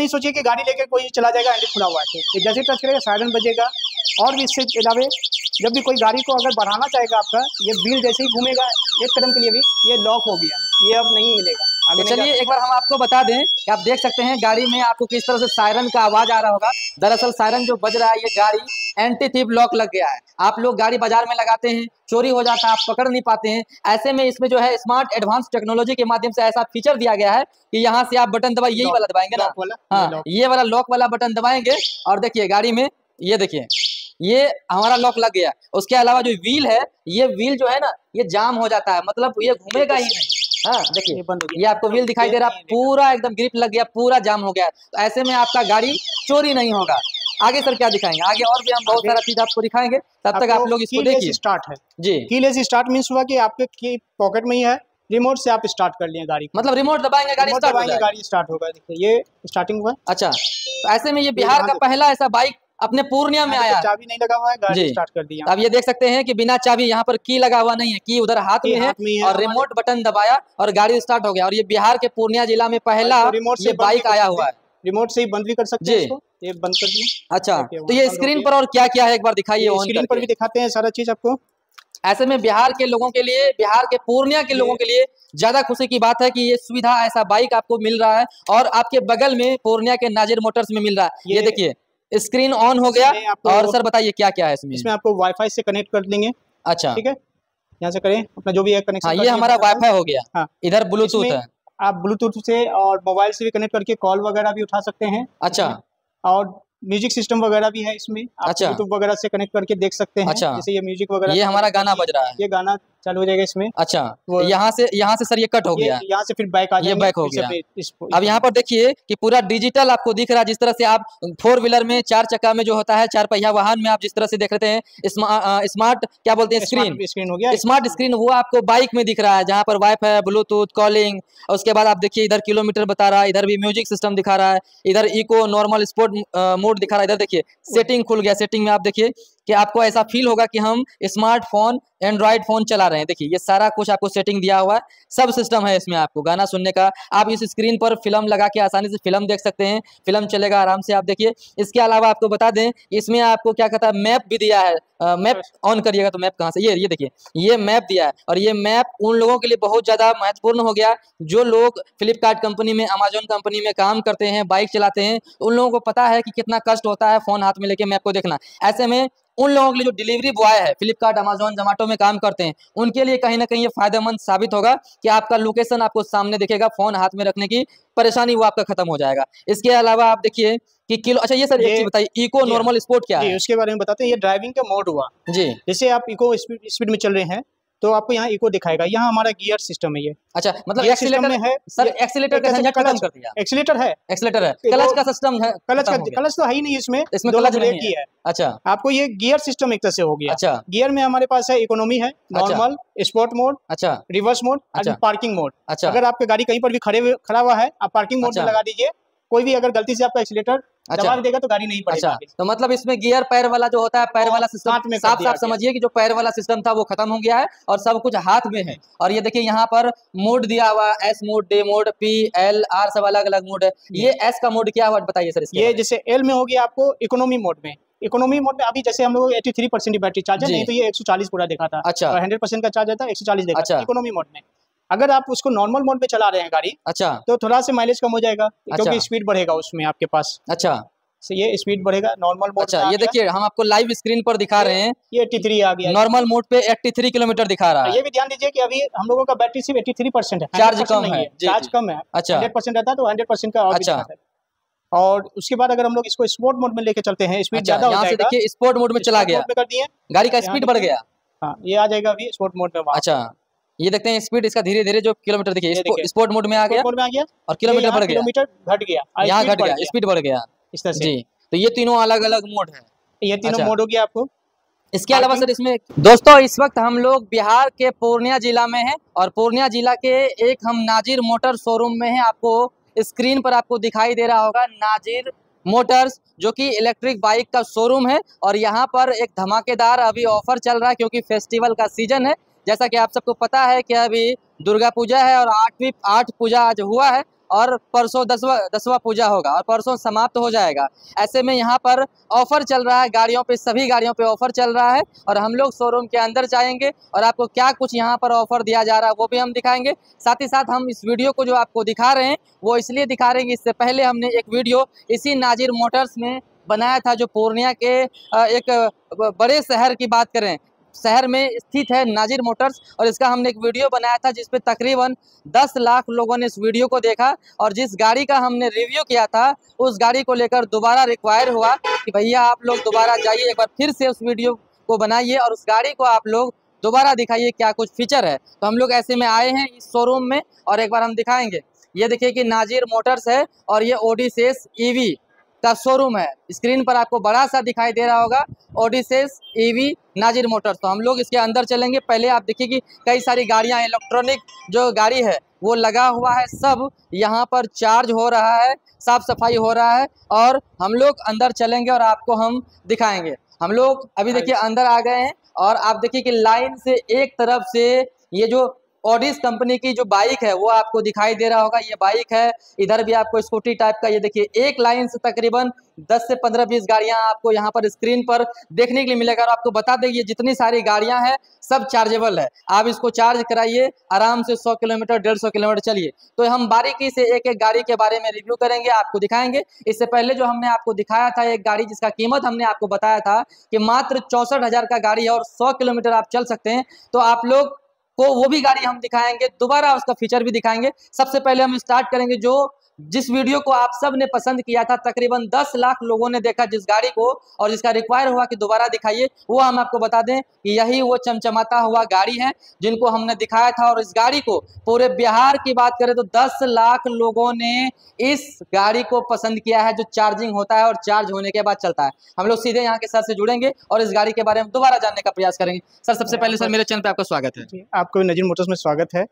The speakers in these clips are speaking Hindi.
नहीं सोचिए कि गाड़ी लेकर कोई चला जाएगा, हैंडल खुला हुआ है, तो जैसे टच करेगा सायरन बजेगा। और भी इससे अलावा जब भी कोई गाड़ी को अगर बढ़ाना चाहेगा आपका, ये व्हील जैसे ही घूमेगा एक कदम के लिए भी ये लॉक हो गया, ये अब नहीं हिलेगा। तो चलिए एक बार हम आपको बता दें कि आप देख सकते हैं गाड़ी में आपको किस तरह से सायरन का आवाज आ रहा होगा। दरअसल सायरन जो बज रहा है, ये गाड़ी एंटी थीफ लॉक लग गया है। आप लोग गाड़ी बाजार में लगाते हैं, चोरी हो जाता है, आप पकड़ नहीं पाते हैं। ऐसे में इसमें जो है स्मार्ट एडवांस टेक्नोलॉजी के माध्यम से ऐसा फीचर दिया गया है कि यहाँ से आप बटन दबाइए, यही वाला दबाएंगे ना, हाँ ये वाला लॉक वाला बटन दबाएंगे और देखिए गाड़ी में ये देखिए ये हमारा लॉक लग गया। उसके अलावा जो व्हील है, ये व्हील जो है ना ये जाम हो जाता है, मतलब ये घूमेगा ही नहीं। हाँ देखिए ये आपको व्हील दिखाई दे रहा है, पूरा एकदम ग्रिप लग गया, पूरा जाम हो गया। तो ऐसे में आपका गाड़ी चोरी नहीं होगा। आगे सर क्या दिखाएंगे? आगे और भी हम बहुत सारा चीज आपको दिखाएंगे, तब तक आप लोग इसको देखिए। स्टार्ट है जी, कीलेस स्टार्ट मींस हुआ कि आपके पॉकेट में ही है, रिमोट से आप स्टार्ट कर लिए गाड़ी, मतलब रिमोट दबाएंगे गाड़ी स्टार्ट हो जाएगी, गाड़ी स्टार्ट होगा। देखिए ये स्टार्टिंग हुआ। अच्छा, तो ऐसे में ये बिहार का पहला ऐसा बाइक अपने पूर्णिया में आया। चाबी नहीं लगा हुआ है, गाड़ी स्टार्ट कर दिया। अब ये देख सकते हैं कि बिना चाबी, यहाँ पर की लगा हुआ नहीं है, की उधर हाथ में है और रिमोट बटन दबाया और गाड़ी स्टार्ट हो गया। और ये बिहार के पूर्णिया जिला में पहला ये बाइक आया हुआ है। रिमोट से ही बंद भी कर सकते हैं इसको, ये बंद कर दिया। अच्छा, तो ये स्क्रीन पर और क्या क्या है एक बार दिखाइए, स्क्रीन पर भी दिखाते हैं सारा चीज आपको। ऐसे में बिहार के लोगों के लिए, बिहार के पूर्णिया के लोगों के लिए ज्यादा खुशी की बात है कि ये सुविधा, ऐसा बाइक आपको मिल रहा है और आपके बगल में पूर्णिया के नाजिर मोटर्स में मिल रहा है। ये देखिए स्क्रीन ऑन हो गया। और सर बताइए क्या क्या है इसमें? इसमें आपको वाईफाई से कनेक्ट कर देंगे। अच्छा ठीक है, यहाँ से करें अपना जो भी है कनेक्शन। हाँ, ये हमारा वाईफाई हो गया। हाँ, इधर ब्लूटूथ है, आप ब्लूटूथ से और मोबाइल से भी कनेक्ट करके कॉल वगैरह भी उठा सकते हैं। अच्छा, और म्यूजिक सिस्टम वगैरह भी है इसमें, आप यूट्यूब वगैरह से कनेक्ट करके देख सकते हैं। अच्छा, जैसे ये म्यूजिक वगैरह, ये हमारा गाना बज रहा है, ये गाना चालू हो जाएगा इसमें। अच्छा, यहाँ से सर ये कट हो गया, यहाँ से फिर बैक आ जाएगा, ये बैक हो गया। अब यहाँ पर देखिए कि पूरा डिजिटल आपको दिख रहा है, जिस तरह से आप 4 व्हीलर में, 4 चक्का में जो होता है, 4 पहिया वाहन में आप जिस तरह से देख रहे हैं स्मार्ट क्या बोलते हैं, स्क्रीन हो गया, स्मार्ट स्क्रीन, वो आपको बाइक में दिख रहा है, जहाँ पर वाईफाई, ब्लूटूथ, कॉलिंग। उसके बाद आप देखिए इधर किलोमीटर बता रहा है, इधर भी म्यूजिक सिस्टम दिखा रहा है, इधर इको नॉर्मल स्पोर्ट मोड दिखा रहा है। इधर देखिए सेटिंग खुल गया, सेटिंग में आप देखिए कि आपको ऐसा फील होगा कि हम स्मार्टफोन, एंड्रॉइड फोन चला रहे हैं। देखिए ये सारा कुछ आपको सेटिंग दिया हुआ है, सब सिस्टम है इसमें। आपको गाना सुनने का, आप इस स्क्रीन पर फिल्म लगा के आसानी से फिल्म देख सकते हैं, फिल्म चलेगा आराम से, आप देखिए। इसके अलावा आपको बता दें इसमें आपको क्या कहता है, मैप भी दिया है। मैप ऑन करिएगा तो मैप कहाँ से, ये देखिए ये मैप दिया है। और ये मैप उन लोगों के लिए बहुत ज़्यादा महत्वपूर्ण हो गया जो लोग फ्लिपकार्ट कंपनी में, अमेजोन कंपनी में काम करते हैं, बाइक चलाते हैं। उन लोगों को पता है कि कितना कष्ट होता है फ़ोन हाथ में लेके मैप को देखना। ऐसे में उन लोगों के लिए जो डिलीवरी बॉय है, फ्लिपकार्ट, अमेजोन, जोमेटो में काम करते हैं, उनके लिए कहीं ना कहीं ये फायदेमंद साबित होगा कि आपका लोकेशन आपको सामने दिखेगा, फोन हाथ में रखने की परेशानी वो आपका खत्म हो जाएगा। इसके अलावा आप देखिए कि किलो, अच्छा ये सर एक चीज बताइए, इको नॉर्मल स्पोर्ट क्या है? उसके बारे में बताते हैं। ये ड्राइविंग का मोड हुआ जी, जैसे आप इको स्पीड में चल रहे हैं तो आपको यहाँ इको दिखाएगा। यहाँ हमारा गियर सिस्टम है ये। अच्छा, मतलब एक्सीलेटर में है सर, एक्सीलेटर का झंझट खत्म कर दिया। एक्सीलेटर है, एक्सीलेटर है, क्लच का सिस्टम है, क्लच तो है ही नहीं इसमें क्लच नहीं है। अच्छा, आपको ये गियर सिस्टम एक तरह से हो गया। अच्छा, गियर में हमारे पास है इकोनॉमी है, नॉर्मल, स्पोर्ट मोड, अच्छा, रिवर्स मोड, पार्किंग मोड। अच्छा, अगर आपकी गाड़ी कहीं पर भी खड़ा हुआ है, आप पार्किंग मोड में लगा दीजिए। कोई भी अगर गलती से आपका एक्सीलेटर दबा देगा तो गाड़ी नहीं पड़ेगी। अच्छा, तो मतलब इसमें गियर पैर वाला जो होता है, पैर वाला सिस्टम साफ साफ समझिए कि जो पैर वाला सिस्टम था वो खत्म हो गया है और सब कुछ हाथ में है। और ये देखिए यहाँ पर मोड दिया हुआ, S mode, D mode, P, L, R, सब अलग अलग मोड है। ये एस का मोड क्या हुआ बताइए सर? ये जैसे एल में हो गया आपको इकोनॉमी मोड में। इकोनॉमी मोड में अभी जैसे हम लोग 83% बैटरी चार्ज है, नहीं तो ये 140 पूरा देखा था। अच्छा, 100% का चार्ज था, 140 देखा था इकोनॉमी मोड में। अगर आप उसको नॉर्मल मोड में चला रहे हैं गाड़ी, अच्छा, तो थोड़ा सा माइलेज कम हो जाएगा, क्योंकि स्पीड बढ़ेगा उसमें आपके पास। अच्छा, तो ये स्पीड बढ़ेगा नॉर्मल मोड। अच्छा, ये देखिए हम आपको लाइव स्क्रीन पर दिखा रहे हैं, ये 83 आ गया। नॉर्मल मोड पे 83 किलोमीटर दिखा रहा है। ये भी ध्यान दीजिए कि अभी हम लोगों का बैटरी सिर्फ 83% है, चार्ज कम है, चार्ज कम है। अच्छा, 100% रहता तो 100% का। अच्छा, और उसके बाद अगर हम लोग इसको स्पोर्ट मोड में लेके चलते हैं, स्पीड ज्यादा हो जाएगा। देखिए स्पोर्ट मोड में चला गया, कर दिए, गाड़ी का स्पीड बढ़ गया। हाँ, ये आ जाएगा अभी स्पोर्ट मोड में। अच्छा, ये देखते हैं स्पीड इसका धीरे धीरे जो किलोमीटर देखिए स्पोर्ट मोड में आ गया, और किलोमीटर बढ़ गया, किलोमीटर घट गया, यहाँ घट गया, स्पीड बढ़ गया इस तरह से जी। तो ये तीनों अलग अलग मोड है, ये तीनों मोड हो गया आपको। इसके अलावा सर इसमें दोस्तों इस वक्त हम लोग बिहार के पूर्णिया जिला में हैं और पूर्णिया जिला के एक हम नाजिर मोटर शोरूम में हैं। आपको स्क्रीन पर आपको दिखाई दे रहा होगा नाजिर मोटर्स, जो कि इलेक्ट्रिक बाइक का शोरूम है। और यहाँ पर एक धमाकेदार अभी ऑफर चल रहा है क्योंकि फेस्टिवल का सीजन है। जैसा कि आप सबको पता है कि अभी दुर्गा पूजा है और आठ पूजा आज हुआ है, और परसों 10वां पूजा होगा और परसों समाप्त हो जाएगा। ऐसे में यहाँ पर ऑफर चल रहा है गाड़ियों पे, सभी गाड़ियों पे ऑफर चल रहा है और हम लोग शोरूम के अंदर जाएंगे और आपको क्या कुछ यहाँ पर ऑफर दिया जा रहा है वो भी हम दिखाएंगे। साथ ही साथ हम इस वीडियो को जो आपको दिखा रहे हैं वो इसलिए दिखा रहे हैं कि इससे पहले हमने एक वीडियो इसी नाजिर मोटर्स में बनाया था, जो पूर्णिया के एक बड़े शहर की बात करें, शहर में स्थित है नाजिर मोटर्स, और इसका हमने एक वीडियो बनाया था जिस पे तकरीबन 10 लाख लोगों ने इस वीडियो को देखा। और जिस गाड़ी का हमने रिव्यू किया था उस गाड़ी को लेकर दोबारा रिक्वायर हुआ कि भैया आप लोग दोबारा जाइए, एक बार फिर से उस वीडियो को बनाइए और उस गाड़ी को आप लोग दोबारा दिखाइए क्या कुछ फीचर है। तो हम लोग ऐसे में आए हैं इस शोरूम में और एक बार हम दिखाएंगे। ये देखिए कि नाजिर मोटर्स है और ये ओडिसेस ईवी का शोरूम है। स्क्रीन पर आपको बड़ा सा दिखाई दे रहा होगा ओडिसेस ईवी नाजिर मोटर्स। तो हम लोग इसके अंदर चलेंगे। पहले आप देखिए कि कई सारी गाड़ियां, इलेक्ट्रॉनिक जो गाड़ी है वो लगा हुआ है, सब यहाँ पर चार्ज हो रहा है, साफ सफाई हो रहा है और हम लोग अंदर चलेंगे और आपको हम दिखाएंगे। हम लोग अभी देखिए अंदर आ गए हैं और आप देखिए कि लाइन से एक तरफ से ये जो ऑडिस कंपनी की जो बाइक है वो आपको दिखाई दे रहा होगा, ये बाइक है। इधर भी आपको स्कूटी टाइप का, ये देखिए एक लाइन से तकरीबन 10 से 15-20 गाड़ियां आपको यहाँ पर स्क्रीन पर देखने के लिए मिलेगा। और आपको बता दें ये जितनी सारी गाड़ियां हैं सब चार्जेबल है, आप इसको चार्ज कराइए आराम से 100 किलोमीटर 150 किलोमीटर चलिए। तो हम बारीकी से एक एक गाड़ी के बारे में रिव्यू करेंगे, आपको दिखाएंगे। इससे पहले जो हमने आपको दिखाया था एक गाड़ी जिसका कीमत हमने आपको बताया था कि मात्र 64,000 का गाड़ी है और 100 किलोमीटर आप चल सकते हैं, तो आप लोग को वो भी गाड़ी हम दिखाएंगे, दोबारा उसका फीचर भी दिखाएंगे। सबसे पहले हम स्टार्ट करेंगे जिस वीडियो को आप सब ने पसंद किया था, तकरीबन 10 लाख लोगों ने देखा जिस गाड़ी को और जिसका रिक्वायर हुआ कि दोबारा दिखाइए, वो हम आपको बता दें कि यही वो चमचमाता हुआ गाड़ी है जिनको हमने दिखाया था। और इस गाड़ी को पूरे बिहार की बात करें तो 10 लाख लोगों ने इस गाड़ी को पसंद किया है, जो चार्जिंग होता है और चार्ज होने के बाद चलता है। हम लोग सीधे यहाँ के सर से जुड़ेंगे और इस गाड़ी के बारे में दोबारा जानने का प्रयास करेंगे। सर सबसे पहले सर मेरे चैनल पे आपका स्वागत है। आपको नाजिर मोटर्स में स्वागत है।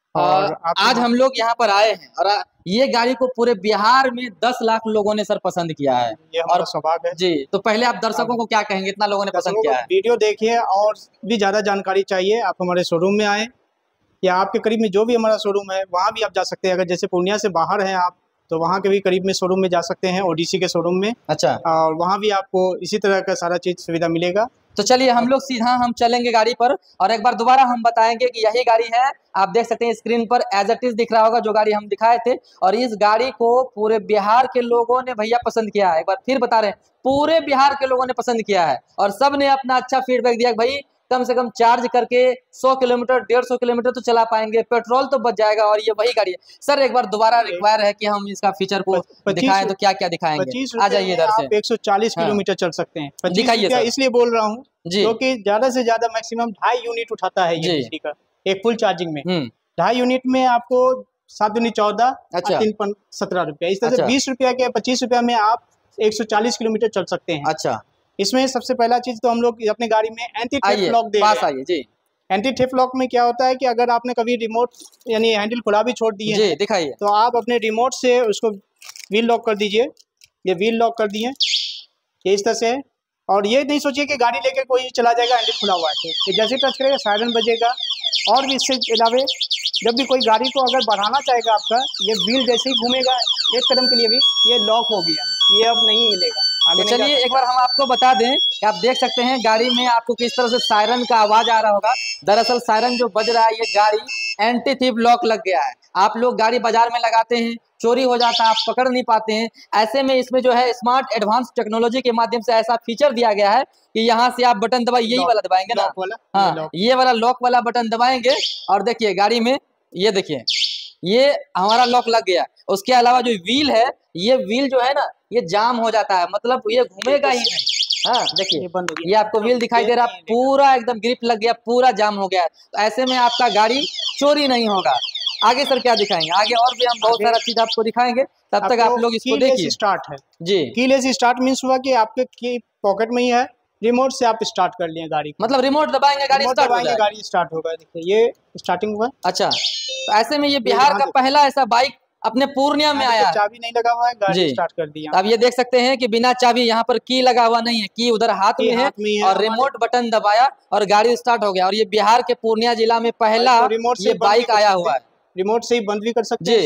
और आज हम लोग यहाँ पर आए हैं और ये गाड़ी को पूरे बिहार में 10 लाख लोगों ने सर पसंद किया है, ये और सौभाग्य है जी। तो पहले आप दर्शकों को क्या कहेंगे, इतना लोगों ने पसंद किया है? वीडियो देखिए और भी ज्यादा जानकारी चाहिए आप हमारे शोरूम में आए या आपके करीब में जो भी हमारा शोरूम है वहाँ भी आप जा सकते हैं। अगर जैसे पूर्णिया से बाहर हैं आप तो वहाँ के भी करीब में शोरूम में जा सकते हैं, ओडीसी के शोरूम में। अच्छा। और वहाँ भी आपको इसी तरह का सारा चीज सुविधा मिलेगा। तो चलिए हम लोग सीधा हम चलेंगे गाड़ी पर और एक बार दोबारा हम बताएंगे कि यही गाड़ी है। आप देख सकते हैं स्क्रीन पर एज इट इज दिख रहा होगा जो गाड़ी हम दिखाए थे, और इस गाड़ी को पूरे बिहार के लोगों ने भैया पसंद किया है। एक बार फिर बता रहे हैं, पूरे बिहार के लोगों ने पसंद किया है और सब ने अपना अच्छा फीडबैक दिया भाई कम से कम चार्ज करके 100 किलोमीटर 150 किलोमीटर तो चला पाएंगे, पेट्रोल तो बच जाएगा। और ये वही गाड़ी है। सर एक बार दोबारा रिक्वायर है कि हम इसका फीचर को दिखाएं, तो क्या क्या दिखाएंगे? आ जाइए इधर से। 140 किलोमीटर चल सकते हैं। दिखाइए। इसलिए बोल रहा हूँ क्योंकि ज्यादा से ज्यादा मैक्सिमम 2.5 यूनिट उठाता है ये बिजली का, एक फुल चार्जिंग में 2.5 यूनिट में आपको 7 दूनी 14, 3 17 रुपया, इस तरह से 20 रुपया के 25 रुपया में आप 140 किलोमीटर चल सकते हैं। अच्छा। इसमें सबसे पहला चीज तो हम लोग अपने गाड़ी में एंटी थेफ्ट लॉक दे रहे हैं जी। एंटी थेफ्ट लॉक में क्या होता है कि अगर आपने कभी रिमोट यानी हैंडल खुला भी छोड़ दिए हैं दिखाइए, तो आप अपने रिमोट से उसको व्हील लॉक कर दीजिए। ये व्हील लॉक कर दिए ये इस तरह से, और ये नहीं सोचिए कि गाड़ी लेके कोई चला जाएगा हैंडल खुला हुआ है, तो जैसे टच करेगा सायरन बजेगा। और भी इससे अलावा जब भी कोई गाड़ी को अगर बढ़ाना चाहेगा आपका, ये व्हील जैसे ही घूमेगा एक कदम के लिए भी ये लॉक हो गया, ये अब नहीं मिलेगा। तो चलिए एक बार हम आपको बता दें कि आप देख सकते हैं गाड़ी में आपको किस तरह से सायरन का आवाज आ रहा होगा। दरअसल सायरन जो बज रहा है ये गाड़ी एंटी थीफ लॉक लग गया है। आप लोग गाड़ी बाजार में लगाते हैं, चोरी हो जाता है, आप पकड़ नहीं पाते हैं। ऐसे में इसमें जो है स्मार्ट एडवांस टेक्नोलॉजी के माध्यम से ऐसा फीचर दिया गया है कि यहाँ से आप बटन दबाइए, यही वाला दबाएंगे ना, हाँ ये वाला लॉक वाला बटन दबाएंगे और देखिए गाड़ी में ये देखिए ये हमारा लॉक लग गया। उसके अलावा जो व्हील है, ये व्हील जो है ना ये जाम हो जाता है, मतलब ये घूमेगा ही नहीं। हाँ देखिए ये आपको व्हील दिखाई दे रहा, पूरा एकदम ग्रिप लग गया, पूरा जाम हो गया। तो ऐसे में आपका गाड़ी चोरी नहीं होगा। आगे सर क्या दिखाएंगे? आगे और भी हम बहुत सारा चीज आपको दिखाएंगे, तब तक आप लोग इसको देखिए। स्टार्ट है जी, कीलेस स्टार्ट मींस हुआ कि आपके की पॉकेट में ही है, रिमोट से आप स्टार्ट कर लिए गाड़ी, मतलब रिमोट दबाएंगे गाड़ी स्टार्ट हो जाएगी। गाड़ी स्टार्ट होगा, देखिए ये स्टार्टिंग हुआ। अच्छा, तो ऐसे में ये बिहार का पहला ऐसा बाइक अपने पूर्णिया में आया, चाबी नहीं लगा हुआ है, गाड़ी स्टार्ट कर दिया। अब ये देख सकते हैं कि बिना चाबी, यहाँ पर की लगा हुआ नहीं है, की उधर हाथ में है और रिमोट बटन दबाया और गाड़ी स्टार्ट हो गया। और ये बिहार के पूर्णिया जिला में पहला ये बाइक आया हुआ है। रिमोट से ही बंद भी कर सकते हैं इसको,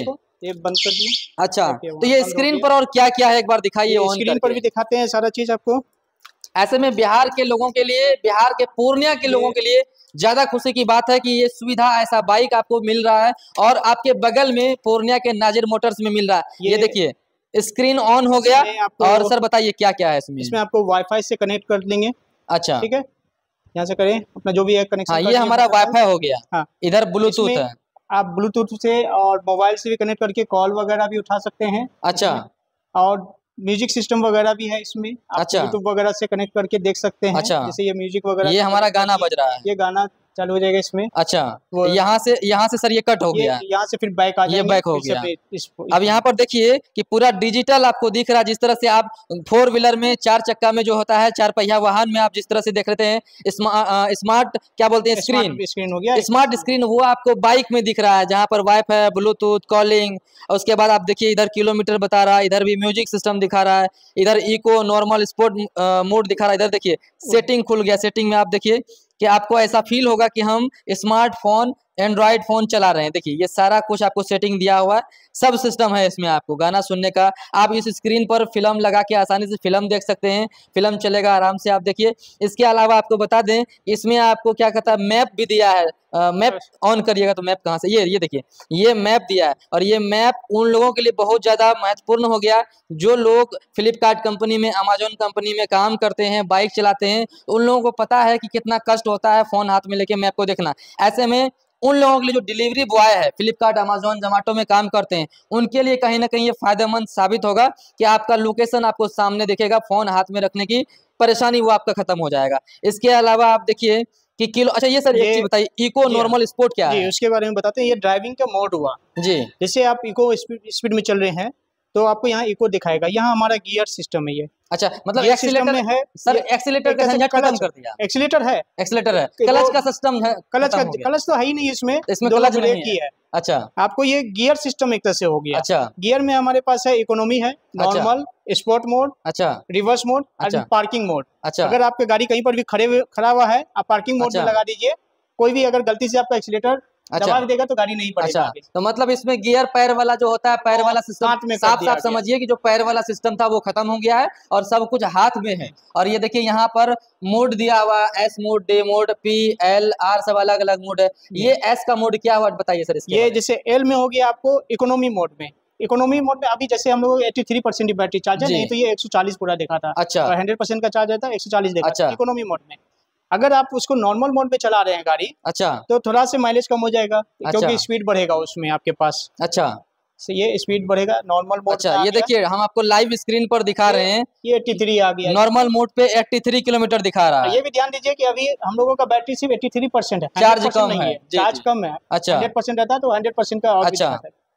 ये बंद कर दिया। अच्छा, तो ये स्क्रीन पर और क्या क्या है एक बार दिखाइए। स्क्रीन पर भी दिखाते हैं सारा चीज आपको। ऐसे में बिहार के लोगों के लिए, बिहार के पूर्णिया के लोगों के लिए ज्यादा खुशी की बात है कि ये सुविधा, ऐसा बाइक आपको मिल रहा है और आपके बगल में पूर्णिया के नाजिर मोटर्स में मिल रहा है। ये देखिए स्क्रीन ऑन हो गया। और सर बताइए क्या क्या है इसमें? इसमें आपको वाईफाई से कनेक्ट कर देंगे। अच्छा, ठीक है, यहाँ से करें अपना जो भी है कनेक्शन। हाँ, ये हमारा वाईफाई हो गया। हाँ, इधर ब्लूटूथ है, आप ब्लूटूथ से और मोबाइल से भी कनेक्ट करके कॉल वगैरह भी उठा सकते हैं। अच्छा, और म्यूजिक सिस्टम वगैरह भी है इसमें। आप यूट्यूब वगैरह से कनेक्ट करके देख सकते हैं। अच्छा, जैसे ये म्यूजिक वगैरह, ये हमारा गाना बज रहा है, ये गाना चालू हो जाएगा इसमें। अच्छा, यहाँ से सर ये कट हो गया, यहाँ से फिर बैक आ जाएगा, ये बैक हो गया। अब यहाँ पर देखिए कि पूरा डिजिटल आपको दिख रहा है। जिस तरह से आप 4 व्हीलर में, 4 चक्का में जो होता है, 4 पहिया वाहन में आप जिस तरह से देख रहे हैं, स्मार्ट क्या बोलते हैं, स्क्रीन हो गया, स्मार्ट स्क्रीन, वो आपको बाइक में दिख रहा है, जहाँ पर वाईफाई, ब्लूटूथ, कॉलिंग। उसके बाद आप देखिए इधर किलोमीटर बता रहा है, इधर भी म्यूजिक सिस्टम दिखा रहा है, इधर इको, नॉर्मल, स्पोर्ट मोड दिखा रहा है। इधर देखिए सेटिंग खुल गया। सेटिंग में आप देखिए कि आपको ऐसा फील होगा कि हम स्मार्टफोन, एंड्रॉइड फोन चला रहे हैं। देखिए ये सारा कुछ आपको सेटिंग दिया हुआ है, सब सिस्टम है इसमें आपको गाना सुनने का। आप इस स्क्रीन पर फिल्म लगा के आसानी से फिल्म देख सकते हैं, फिल्म चलेगा आराम से, आप देखिए। इसके अलावा आपको बता दें, इसमें आपको क्या कहता है, मैप भी दिया है। मैप ऑन करिएगा तो मैप कहाँ से, ये देखिए ये मैप दिया है। और ये मैप उन लोगों के लिए बहुत ज़्यादा महत्वपूर्ण हो गया जो लोग फ्लिपकार्ट कंपनी में, अमेजोन कंपनी में काम करते हैं, बाइक चलाते हैं। उन लोगों को पता है कि कितना कष्ट होता है फ़ोन हाथ में लेके मैप को देखना। ऐसे में उन लोगों के लिए जो डिलीवरी बॉय है, फ्लिपकार्ट, अमेजोन, जोमेटो में काम करते हैं, उनके लिए कहीं ना कहीं ये फायदेमंद साबित होगा कि आपका लोकेशन आपको सामने दिखेगा, फ़ोन हाथ में रखने की परेशानी वो आपका खत्म हो जाएगा। इसके अलावा आप देखिए कि किलो, अच्छा ये सर एक चीज बताइए, इको, नॉर्मल, स्पोर्ट क्या है? उसके बारे में बताते हैं। ये ड्राइविंग का मोड हुआ जी। जैसे आप इको स्पीड में चल रहे हैं तो आपको यहाँ इको दिखाएगा। यहाँ हमारा गियर सिस्टम है ये। अच्छा, मतलब एक्सीलेटर में है सर, एक्सीलेटर का झंझट खत्म कर दिया। एक्सीलेटर है, क्लच का सिस्टम है, क्लच तो है ही नहीं इसमें क्लच ब्रेक ही है। अच्छा, आपको ये गियर सिस्टम एक तरह से हो गया। अच्छा, गियर में हमारे पास है इकोनॉमी है, नॉर्मल, स्पोर्ट मोड, अच्छा, रिवर्स मोड, अच्छा, पार्किंग मोड। अच्छा, अगर आपकी गाड़ी कहीं पर भी खड़ा हुआ है, आप पार्किंग मोड में लगा दीजिए। कोई भी अगर गलती से आपका एक्सीलेटर दबा देगा तो गाड़ी नहीं बढ़ेगा। अच्छा, तो मतलब इसमें गियर पैर वाला जो होता है, पैर वाला सिस्टम, साफ समझिए कि जो पैर वाला सिस्टम था वो खत्म हो गया है और सब कुछ हाथ में है। और ये देखिए यहाँ पर मोड दिया हुआ, S mode, D mode, P, L, R, सब अलग अलग मोड है। ये एस का मोड क्या हुआ बताइए सर इसके? ये जैसे एल में हो गया आपको इकोनॉमी मोड में। इकोनॉमी मोड में अभी जैसे हम लोग 83% की बैटरी चार्ज है, नहीं तो ये 140 पूरा देखा था। अच्छा, 100% का चार्ज था 140 देखा। अच्छा, इकोनॉमी मोड में अगर आप उसको नॉर्मल मोड में चला रहे हैं गाड़ी, अच्छा, तो थोड़ा सा माइलेज कम हो जाएगा। अच्छा, क्योंकि स्पीड बढ़ेगा उसमें आपके पास। अच्छा, तो ये स्पीड बढ़ेगा नॉर्मल मोड। अच्छा, ये देखिए हम आपको लाइव स्क्रीन पर दिखा रहे हैं, ये 83 आ गया। नॉर्मल मोड पे 83 किलोमीटर दिखा रहा है। ये भी ध्यान दीजिए कि अभी हम लोगों का बैटरी सिर्फ 83% है, चार्ज कम है, चार्ज कम है। अच्छा, 100% रहता तो 100% का। अच्छा,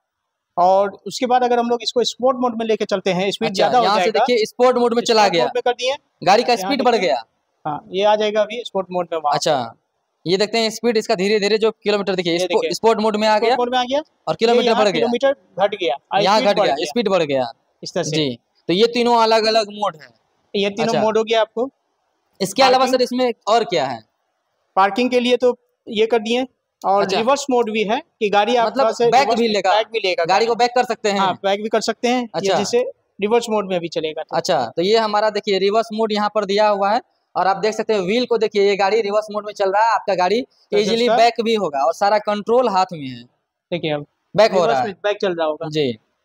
और उसके बाद अगर हम लोग इसको स्पोर्ट मोड में लेके चलते हैं, स्पीड ज्यादा हो जाएगा। यहाँ से देखिए स्पोर्ट मोड में चला गया, कर दिए, गाड़ी का स्पीड बढ़ गया। हाँ, ये आ जाएगा अभी स्पोर्ट मोड में। अच्छा, ये देखते हैं स्पीड इसका धीरे धीरे जो किलोमीटर देखिए स्पोर्ट मोड में आ गया, और किलोमीटर बढ़ गया, किलोमीटर घट गया, यहाँ घट गया, स्पीड बढ़ गया इस तरह से जी। तो ये तीनों अलग अलग मोड है, ये तीनों मोड हो गया आपको। इसके अलावा सर इसमें और क्या है? पार्किंग के लिए तो ये कर दिए, और रिवर्स मोड भी है कि गाड़ी आप मतलब बैक भी लेगा, गाड़ी को बैक कर सकते हैं। हाँ, बैक भी कर सकते हैं। अच्छा, जैसे रिवर्स मोड में भी चलेगा। अच्छा, तो ये हमारा देखिए रिवर्स मोड यहाँ पर दिया हुआ है, और आप देख सकते हैं व्हील को देखिए, ये गाड़ी रिवर्स मोड में चल रहा है, आपका गाड़ी इजीली बैक भी होगा, और सारा कंट्रोल हाथ में है। देखिए अब बैक हो रहा है, बैक चल रहा होगा जी।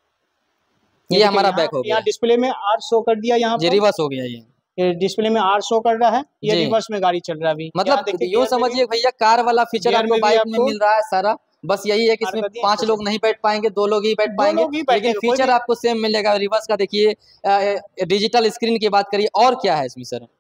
ये हमारा बैक हो गया। यहाँ डिस्प्ले में आर शो कर दिया, यहाँ रिवर्स हो गया। ये डिस्प्ले में आर शो कर रहा है, ये रिवर्स में गाड़ी चल रहा है अभी। मतलब यूँ समझिए भैया, कार वाला फीचर आपको बाइक में मिल रहा है सारा। बस यही है कि इसमें 5 लोग नहीं बैठ पाएंगे, 2 लोग ही बैठ पाएंगे, लेकिन फीचर आपको सेम मिलेगा। रिवर्स का देखिए, डिजिटल स्क्रीन की बात करिए, और क्या है इसमें सर?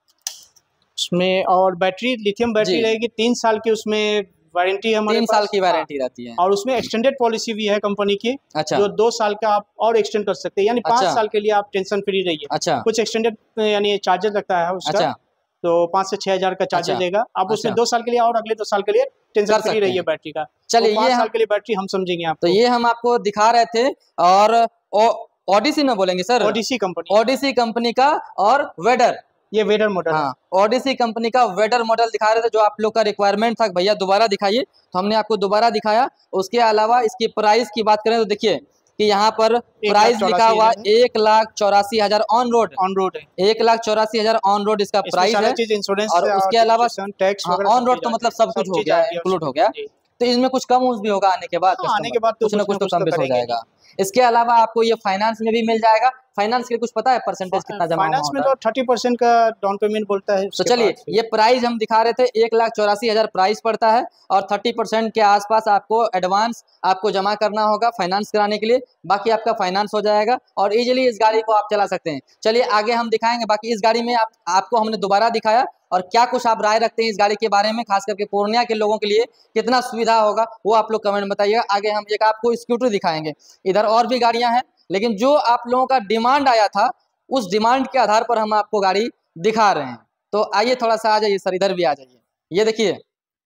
उसमें और बैटरी, लिथियम बैटरी रहेगी, 3 साल की उसमें वारंटी है हमारे 3 साल की वारंटी रहती है, और उसमें एक्सटेंडेड पॉलिसी भी है कंपनी की। अच्छा, जो 2 साल का आप और एक्सटेंड कर सकते हैं, यानी 5 साल के लिए आप टेंशन फ्री रहिए। अच्छा, कुछ एक्सटेंडेड यानी चार्जेस लगता है उसका। अच्छा, तो 5 से 6 हज़ार का चार्जेस देगा। आप उसमें 2 साल के लिए और अगले 2 साल के लिए टेंशन फ्री रहिए बैटरी का। चलिए, ये 5 साल के लिए बैटरी हम समझेंगे आप। तो ये हम आपको दिखा रहे थे, और ओडिसी ना बोलेंगे सर, ओडिसी कंपनी का, और वेडर, ये वेडर मॉडल। हाँ, ओडिसी कंपनी का वेडर मॉडल दिखा रहे थे, जो आप लोग का रिक्वायरमेंट था भैया दोबारा दिखाइए, तो हमने आपको दोबारा दिखाया। उसके अलावा इसकी प्राइस की बात करें तो देखिए कि यहाँ पर प्राइस लिखा हुआ 1,84,000 ऑन रोड है। 1,84,000 ऑन रोड इसका प्राइस है। और उसके अलावा ऑन रोड तो मतलब सब कुछ हो गया, इंक्लूड हो गया। तो इसमें कुछ कम भी होगा आने के बाद, कुछ ना कुछ तो कम बेस हो जाएगा। इसके अलावा आपको ये फाइनेंस में भी मिल जाएगा। फाइनेंस के कुछ पता है परसेंटेज कितना जमा फाइनेंस में तो 30% का डाउन पेमेंट बोलता है। तो चलिए, ये प्राइस हम दिखा रहे थे 1,84,000 प्राइस पड़ता है और 30% के आसपास आपको एडवांस आपको जमा करना होगा फाइनेंस कराने के लिए। बाकी आपका फाइनेंस हो जाएगा और इजीली इस गाड़ी को आप चला सकते हैं। चलिए आगे हम दिखाएंगे। बाकी इस गाड़ी में आपको हमने दोबारा दिखाया, और क्या कुछ आप राय रखते हैं इस गाड़ी के बारे में, खास करके पूर्णिया के लोगों के लिए कितना सुविधा होगा वो आप लोग कमेंट बताइएगा। आगे हम एक आपको स्कूटर दिखाएंगे। इधर और भी गाड़ियां हैं, लेकिन जो आप लोगों का डिमांड आया था उस डिमांड के आधार पर हम आपको गाड़ी दिखा रहे हैं। तो आइए थोड़ा सा आ जाइए सर, इधर भी आ जाइए। ये देखिए,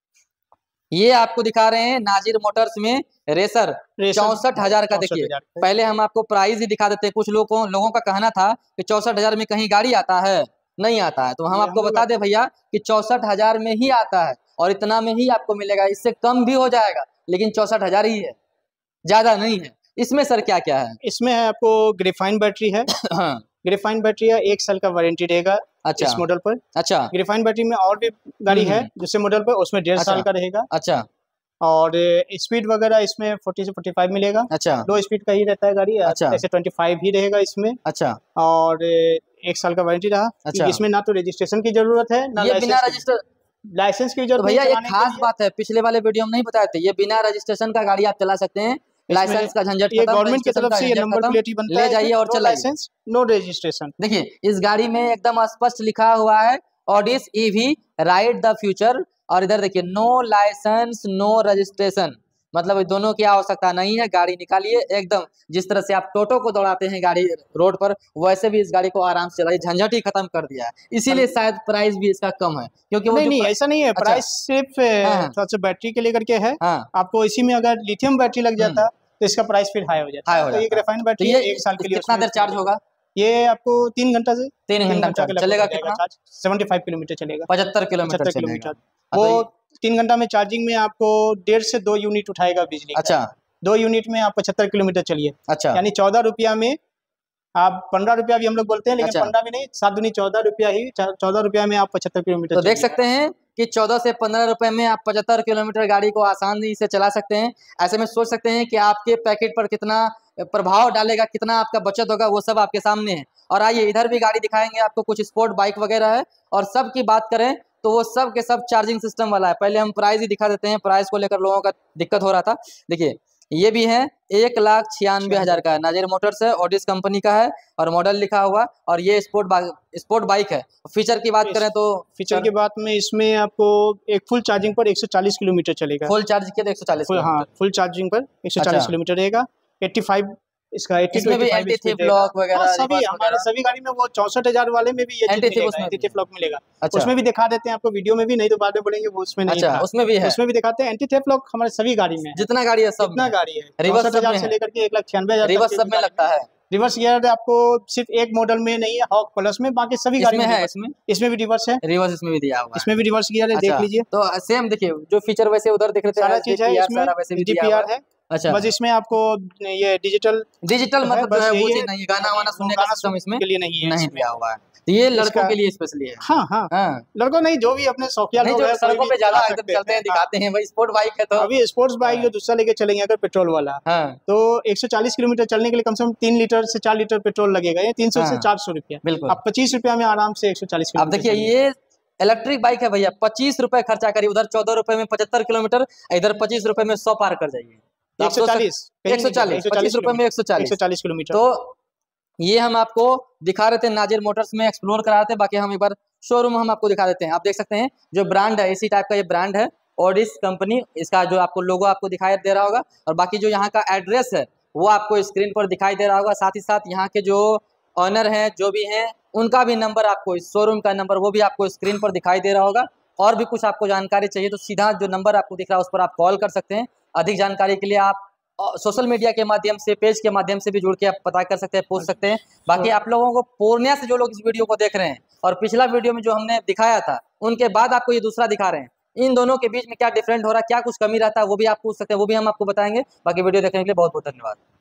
ये आपको दिखा रहे हैं नाजिर मोटर्स में रेसर 64,000 का। देखिए पहले हम आपको प्राइस ही दिखा देते हैं। कुछ लोगों का कहना था कि 64,000 में कहीं गाड़ी आता है, नहीं आता है। तो हम आपको बता दें भैया कि 64,000 में ही आता है और इतना में ही आपको मिलेगा। इससे कम भी हो जाएगा लेकिन 64,000 ही है, ज्यादा नहीं है। इसमें सर क्या क्या है? इसमें है आपको ग्रेफाइन बैटरी है। हाँ, ग्रेफाइन बैटरी है, 1 साल का वारंटी रहेगा। अच्छा, इस मॉडल पर। अच्छा, ग्रेफाइन बैटरी में और भी गाड़ी है दूसरे मॉडल पर, उसमें 1.5 साल का रहेगा। अच्छा, और स्पीड वगैरह इसमें 40 से 45 मिलेगा। अच्छा, 2 स्पीड का ही रहता है गाड़ी। अच्छा, ऐसे 25 ही रहेगा इसमें। अच्छा, और 1 साल का वारंटी रहा। अच्छा। इसमें ना तो रजिस्ट्रेशन की जरूरत है ना लाइसेंस की जरूरत। भैया एक खास बात है, पिछले वाले वीडियो में नहीं बताए थे, ये बिना रजिस्ट्रेशन का गाड़ी आप चला सकते हैं। लाइसेंस का झंझट ये गवर्नमेंट की तरफ से ये नंबर प्लेट ही बनता है, ले जाइए और चलाइए। License no registration. देखिए इस गाड़ी में एकदम स्पष्ट लिखा हुआ है Odysse EV ride the future. और इधर देखिए नो लाइसेंस नो रजिस्ट्रेशन, मतलब दोनों की आवश्यकता नहीं है। गाड़ी निकालिए एकदम, जिस तरह से आप टोटो को दौड़ाते हैं गाड़ी रोड पर, वैसे भी इस गाड़ी को आराम से चलाइए। झंझट ही खत्म कर दिया है, इसीलिए शायद प्राइस भी इसका कम है। क्योंकि वो नहीं ऐसा नहीं है। अच्छा, प्राइस सिर्फ थोड़ा सा बैटरी के लेकर के है। आपको इसी में अगर लिथियम बैटरी लग जाता तो इसका प्राइस फिर हाई हो जाता है। तो ये ग्रेफाइन बैटरी 1 साल के लिए। कितना देर चार्ज होगा? ये आपको 3 घंटा से 3 घंटा चलेगा। कितना? 75 किलोमीटर चलेगा। 75 किलोमीटर। वो 3 घंटा में चार्जिंग में आपको 1.5 से 2 यूनिट उठाएगा बिजली। अच्छा, 2 यूनिट में आप 75 किलोमीटर चलिए। अच्छा, यानी 14 रुपया में आप 15 रुपया भी हम लोग बोलते हैं, लेकिन 15 में नहीं, 7 दूनी 14 रुपया ही। 14 रुपया में आप 75 किलोमीटर। तो देख सकते हैं कि 14 से 15 रुपए में आप 75 किलोमीटर गाड़ी को आसानी से चला सकते हैं। ऐसे में सोच सकते हैं कि आपके पैकेट पर कितना प्रभाव डालेगा, कितना आपका बचत होगा, वो सब आपके सामने है। और आइए इधर भी गाड़ी दिखाएंगे आपको, कुछ स्पोर्ट बाइक वगैरह है। और सब की बात करें तो वो सब के सब चार्जिंग सिस्टम वाला है। पहले हम प्राइस ही दिखा देते हैं, प्राइस को लेकर लोगों का दिक्कत हो रहा था। देखिए ये भी है 1,96,000 का है, नाजिर मोटर्स है, ऑडिस कंपनी का है और मॉडल लिखा हुआ। और ये स्पोर्ट बाइक है। फीचर की बात करें तो फीचर की बात में इसमें आपको एक फुल चार्जिंग पर 140 किलोमीटर चलेगा। फुल चार्ज किया तो 140। हाँ, फुल चार्जिंग पर 140 किलोमीटर रहेगा। 85 इसका 80 इसमें भी एंटी थिफ लॉक वगैरह सभी हमारे सभी गाड़ी में। वो 64,000 वाले में भी ये एंटी थिफ लॉक मिलेगा। अच्छा, उसमें भी दिखा देते हैं आपको वीडियो में भी, नहीं तो बाद में बोलेंगे वो उसमें नहीं। अच्छा, उसमें भी है, उसमें भी दिखाते हैं। एंटी थिफ लॉक हमारे सभी गाड़ी में, जितना गाड़ी है सब, जितना गाड़ी है। रिवर्स 64,000 से लेकर के 1,96,000 रिवर्स सब में लगता है। रिवर्स गियर आपको सिर्फ एक मॉडल में नहीं है, हॉक प्लस में, बाकी सभी गाड़ी में है। इसमें भी रिवर्स है, रिवर्स इसमें भी दिया हुआ है। इसमें भी रिवर्स गियर है। देख लीजिए तो सेम देखिए जो फीचर वैसे उधर दिख रहे थे, सारा चीज है इसमें। DPR है। अच्छा, बस इसमें आपको ये डिजिटल मतलब जो है वो चीज नहीं, गाना वाना सुनने का सिस्टम इसमें के लिए नहीं दिया हुआ है। तो ये लड़कों के लिए स्पेशली है। हाँ हाँ, लड़कों नहीं, जो भी अपने शौकिया लोग हैं, सड़कों पे ज्यादा एकदम चलते हैं, दिखाते हैं भाई स्पोर्ट बाइक है। तो अभी स्पोर्ट्स बाइक जो दूसरा लेके चलेंगे अगर पेट्रोल वाला, तो 140 किलोमीटर चलने के लिए कम से कम 3 लीटर से 4 लीटर पेट्रोल लगेगा। ये 300 से 400 रुपया। आप 25 रुपया में आराम से 140 किलोमीटर। अब देखिए ये इलेक्ट्रिक बाइक है भैया, 25 रुपए खर्चा करिए, उधर 14 रुपए में 75 किलोमीटर, इधर 25 रुपए में 100 पार कर जाइए। 140 25 रुपए में 140 किलोमीटर। तो ये हम आपको दिखा रहे थे नाजिर मोटर्स में, एक्सप्लोर करा रहे थे। बाकी हम एक बार शोरूम हम आपको दिखा देते हैं। आप देख सकते हैं जो ब्रांड है, इसी टाइप का ये ब्रांड है, ऑडिस कंपनी। इसका जो आपको लोगो आपको दिखाई दे रहा होगा, और बाकी जो यहाँ का एड्रेस है वो आपको स्क्रीन पर दिखाई दे रहा होगा। साथ ही साथ यहाँ के जो ऑनर हैं, जो भी हैं, उनका भी नंबर आपको, इस शोरूम का नंबर वो भी आपको स्क्रीन पर दिखाई दे रहा होगा। और भी कुछ आपको जानकारी चाहिए तो सीधा जो नंबर आपको दिख रहा है उस पर आप कॉल कर सकते हैं। अधिक जानकारी के लिए आप सोशल मीडिया के माध्यम से, पेज के माध्यम से भी जुड़ के आप पता कर सकते हैं, पूछ सकते हैं। बाकी आप लोगों को पूर्णिया से जो लोग इस वीडियो को देख रहे हैं और पिछला वीडियो में जो हमने दिखाया था उनके बाद आपको ये दूसरा दिखा रहे हैं, इन दोनों के बीच में क्या डिफरेंट हो रहा है, क्या कुछ कमी रहता है, वो भी आप पूछ सकते हैं, वो भी हम आपको बताएंगे। बाकी वीडियो देखने के लिए बहुत बहुत धन्यवाद।